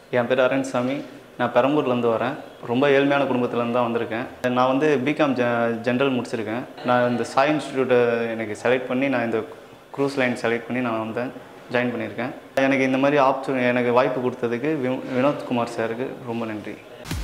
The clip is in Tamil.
என் பேர் அரண்சாமி. நான் பெரம்பூர்லேருந்து வரேன். ரொம்ப ஏழ்மையான குடும்பத்துலேருந்து தான் வந்திருக்கேன். நான் வந்து பிகாம் ஜென்ரல் முடிச்சிருக்கேன். நான் இந்த சாய் இன்ஸ்டிடியூட்டை எனக்கு செலக்ட் பண்ணி நான் இந்த க்ரூஸ் லைன் செலக்ட் பண்ணி நான் வந்தேன், ஜாயின் பண்ணியிருக்கேன். எனக்கு இந்த மாதிரி எனக்கு வாய்ப்பு கொடுத்ததுக்கு வினோத்குமார் சாருக்கு ரொம்ப நன்றி.